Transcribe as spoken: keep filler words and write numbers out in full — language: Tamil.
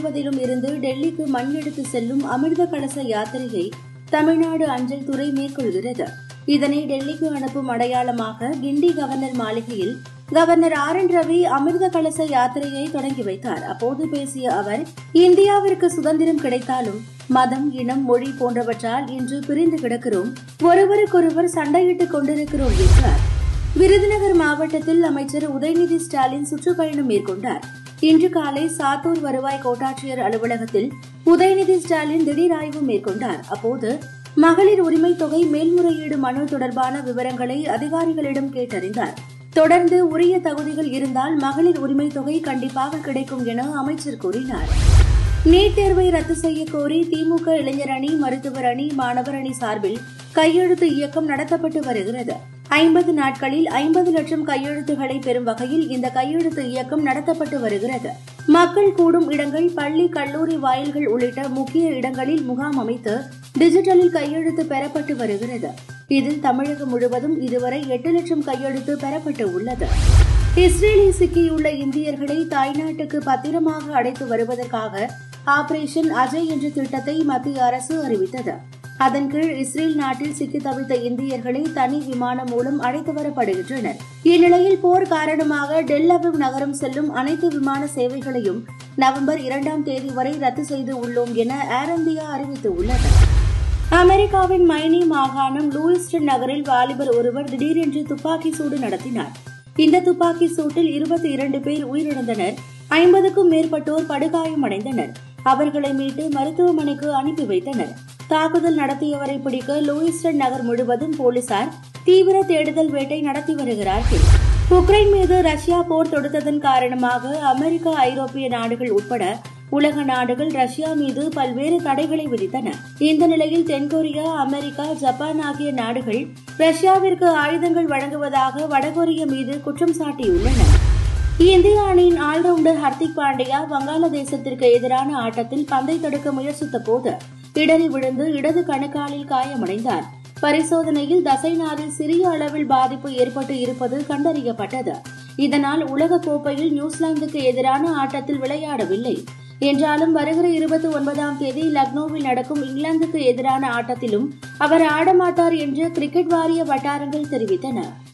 முழுவதிலும் இருந்து டெல்லிக்கு மண் எடுத்து செல்லும் அமிர்த கலச யாத்திரையை தமிழ்நாடு அஞ்சல் துறை மேற்கொள்கிறது. இதனை டெல்லிக்கு அனுப்பும் அடையாளமாக கிண்டி கவர்னர் மாளிகையில் governor R N Ravi Amrit Kalash யாத்திரையை தொடங்கி வைத்தார். அப்போது பேசிய அவர், இந்தியாவிற்கு சுதந்திரம் கிடைத்தாலும் மதம், இனம், மொழி போன்றவற்றால் இன்று பிரிந்து கிடக்கிறோம், ஒருவருக்கொருவர் சண்டையிட்டுக் கொண்டிருக்கிறோம் என்றார். விருதுநகர் மாவட்டத்தில் அமைச்சர் உதயநிதி ஸ்டாலின் சுற்றுப்பயணம் மேற்கொண்டார். இன்று காலை சாத்தூர் வருவாய் கோட்டாட்சியர் அலுவலகத்தில் உதயநிதி ஸ்டாலின் திடீர் ஆய்வு மேற்கொண்டார். அப்போது மகளிர் உரிமை தொகை மேல்முறையீடு மனு தொடர்பான விவரங்களை அதிகாரிகளிடம் கேட்டறிந்தார். தொடர்ந்து உரிய தகுதிகள் இருந்தால் மகளிர் உரிமை தொகை கண்டிப்பாக கிடைக்கும் என அமைச்சர் கூறினார். நீட் தேர்வை ரத்து செய்ய கோரி திமுக இளைஞர் அணி, மருத்துவர் அணி, மாணவர் அணி சார்பில் கையெழுத்து இயக்கம் நடத்தப்பட்டு வருகிறது. ஐம்பது நாட்களில் ஐம்பது லட்சம் கையெழுத்துக்களை பெறும் வகையில் இந்த கையெழுத்து இயக்கம் நடத்தப்பட்டு வருகிறது. மக்கள் கூடும் இடங்கள், பள்ளி, கல்லூரி வாயில்கள் உள்ளிட்ட முக்கிய இடங்களில் முகாம் அமைத்து டிஜிட்டலில் கையெழுத்து பெறப்பட்டு வருகிறது. இதில் தமிழகம் முழுவதும் இதுவரை எட்டு லட்சம் கையெழுத்து பெறப்பட்டு உள்ளது. இஸ்ரேலில் சிக்கியுள்ள இந்தியர்களை தாய்நாட்டுக்கு பத்திரமாக அழைத்து வருவதற்காக ஆபரேஷன் அஜய் என்ற திட்டத்தை மத்திய அரசு அறிவித்தது. அதன் கீழ் இஸ்ரேல் நாட்டில் சிக்கி தவித்த இந்தியர்களை தனி விமானம் மூலம் அழைத்து வரப்படுகின்றனர். இந்நிலையில் போர் காரணமாக டெல் அவிவ் நகரம் செல்லும் அனைத்து விமான சேவைகளையும் நவம்பர் இரண்டாம் தேதி வரை ரத்து செய்து உள்ளோம் என ஏர் இந்தியா அறிவித்துள்ளது. அமெரிக்காவின் மைனி மாகாணம் லூயிஸ்டன் நகரில் வாலிபர் ஒருவர் திடீரென்று துப்பாக்கி சூடு நடத்தினார். இந்த துப்பாக்கி சூட்டில் இருபத்தி இரண்டு பேர் உயிரிழந்தனர், ஐம்பதுக்கும் மேற்பட்டோர் படுகாயமடைந்தனர். அவர்களை மீட்டு மருத்துவமனைக்கு அனுப்பி வைத்தனர். தாக்குதல் நடத்தியவரை பிடிக்க லூயிஸ்டன் நகர் முழுவதும் போலீசார் தீவிர தேடுதல் வேட்டை நடத்தி வருகிறார்கள். உக்ரைன் மீது ரஷ்யா போர் தொடுத்ததன் காரணமாக அமெரிக்கா, ஐரோப்பிய நாடுகள் உட்பட உலக நாடுகள் ரஷ்யா மீது பல்வேறு தடைகளை விதித்தன. இந்த நிலையில் தென்கொரியா, அமெரிக்கா, ஜப்பான் ஆகிய நாடுகள் ரஷ்யாவிற்கு ஆயுதங்கள் வழங்குவதாக வடகொரியா மீது குற்றம் சாட்டியுள்ளன. இந்திய அணியின் ஆல்ரவுண்டர் ஹர்திக் பாண்டியா வங்காளதேசத்திற்கு எதிரான ஆட்டத்தில் பந்தை தடுக்க முயற்சித்த போது இடறி விழுந்து இடது கணுக்காலில் காயமடைந்தார். பரிசோதனையில் தசைநாரில் சிறிய அளவில் பாதிப்பு ஏற்பட்டு இருப்பது கண்டறியப்பட்டது. இதனால் உலக கோப்பையில் நியூசிலாந்துக்கு எதிரான ஆட்டத்தில் விளையாடவில்லை. என்றாலும் வருகிற இருபத்தி ஒன்பதாம் தேதி லக்னோவில் நடக்கும் இங்கிலாந்துக்கு எதிரான ஆட்டத்திலும் அவர் ஆடமாட்டார் என்று கிரிக்கெட் வாரிய வட்டாரங்கள் தெரிவித்தன.